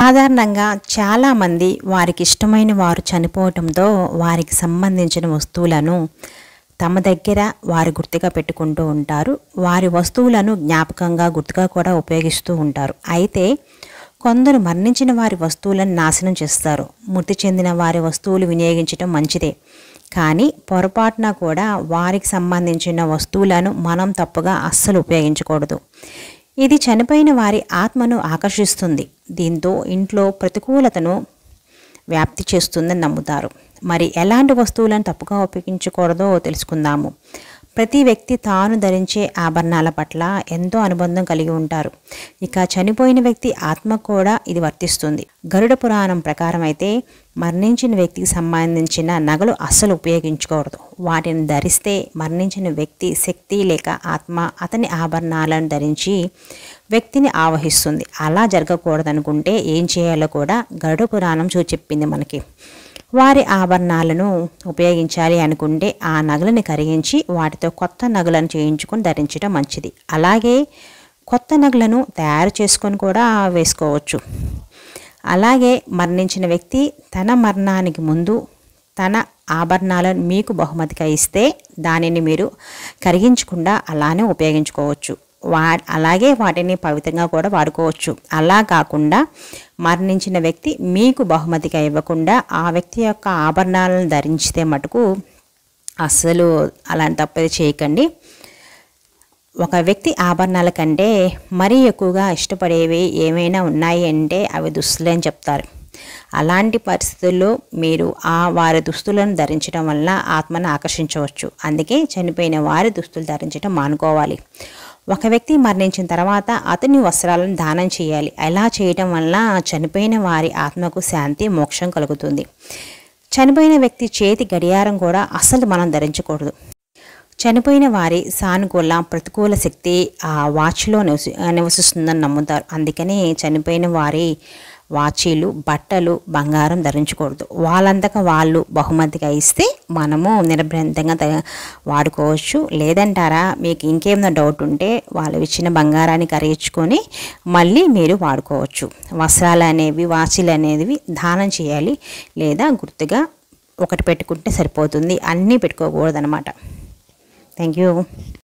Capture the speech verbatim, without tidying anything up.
సాధారణంగా చాలామంది వారికి ఇష్టమైన వారు చనిపోవటంతో వారికి సంబంధించిన వస్తువులను తమ దగ్గర వారు గుర్తుగా పెట్టుకుంటూ ఉంటారు. వారి వస్తువులను జ్ఞాపకంగా గుర్తుగా కూడా ఉపయోగిస్తూ ఉంటారు. అయితే కొందరు మరణించిన వారి వస్తువులను నాశనం చేస్తారు. మృతి చెందిన వారి వస్తువులు వినియోగించడం మంచిదే, కానీ పొరపాటున కూడా వారికి సంబంధించిన వస్తువులను మనం తప్పుగా అస్సలు ఉపయోగించకూడదు. ఇది చనిపోయిన వారి ఆత్మను ఆకర్షిస్తుంది. దీంతో ఇంట్లో ప్రతికూలతను వ్యాప్తి చేస్తుందని నమ్ముతారు. మరి ఎలాంటి వస్తువులను తప్పుగా ఉపయోగించకూడదో తెలుసుకుందాము. ప్రతి వ్యక్తి తాను ధరించే ఆభరణాల పట్ల ఎంతో అనుబంధం కలిగి ఉంటారు. ఇక చనిపోయిన వ్యక్తి ఆత్మ కూడా ఇది వర్తిస్తుంది. గరుడ పురాణం ప్రకారం అయితే మరణించిన వ్యక్తికి సంబంధించిన నగలు అస్సలు ఉపయోగించకూడదు. వాటిని ధరిస్తే మరణించిన వ్యక్తి శక్తి లేక ఆత్మ అతని ఆభరణాలను ధరించి వ్యక్తిని ఆవహిస్తుంది. అలా జరగకూడదనుకుంటే ఏం చేయాలో కూడా గరుడ పురాణం చెప్పింది మనకి. వారి ఆభరణాలను ఉపయోగించాలి అనుకుంటే ఆ నగలను కరిగించి వాటితో కొత్త నగలను చేయించుకొని ధరించడం మంచిది. అలాగే కొత్త నగలను తయారు చేసుకొని కూడా వేసుకోవచ్చు. అలాగే మరణించిన వ్యక్తి తన మరణానికి ముందు తన ఆభరణాలను మీకు బహుమతిగా ఇస్తే దానిని మీరు కరిగించకుండా అలానే ఉపయోగించుకోవచ్చు. వా అలాగే వాటిని పవిత్రంగా కూడా వాడుకోవచ్చు. అలా కాకుండా మరణించిన వ్యక్తి మీకు బహుమతిగా ఇవ్వకుండా ఆ వ్యక్తి యొక్క ఆభరణాలను ధరించితే మటుకు అస్సలు అలాంటి తప్పది చేయకండి. ఒక వ్యక్తి ఆభరణాల కంటే మరీ ఎక్కువగా ఇష్టపడేవి ఏమైనా ఉన్నాయి అంటే అవి దుస్తులు అని చెప్తారు. అలాంటి పరిస్థితుల్లో మీరు ఆ వారి దుస్తులను ధరించడం వల్ల ఆత్మను ఆకర్షించవచ్చు. అందుకే చనిపోయిన వారి దుస్తులు ధరించడం మానుకోవాలి. ఒక వ్యక్తి మరణించిన తర్వాత అతని వస్త్రాలను దానం చేయాలి. అలా చేయడం వల్ల చనిపోయిన వారి ఆత్మకు శాంతి మోక్షం కలుగుతుంది. చనిపోయిన వ్యక్తి చేతి గడియారం కూడా అస్సలు మనం ధరించకూడదు. చనిపోయిన వారి సానుకూల ప్రతికూల శక్తి ఆ వాచ్లో నివసి నివసిస్తుందని నమ్ముతారు. అందుకని చనిపోయిన వారి వాచీలు బట్టలు బంగారం ధరించకూడదు. వాళ్ళంతగా వాళ్ళు బహుమతిగా ఇస్తే మనము నిర్భయంగా వాడుకోవచ్చు. లేదంటారా, మీకు ఇంకేమైనా డౌట్ ఉంటే వాళ్ళు ఇచ్చిన బంగారాన్ని కరిగించుకొని మళ్ళీ మీరు వాడుకోవచ్చు. వస్త్రాలు అనేవి వాచీలు అనేవి దానం చేయాలి, లేదా గుర్తుగా ఒకటి పెట్టుకుంటే సరిపోతుంది. అన్నీ పెట్టుకోకూడదు అనమాట. Thank you.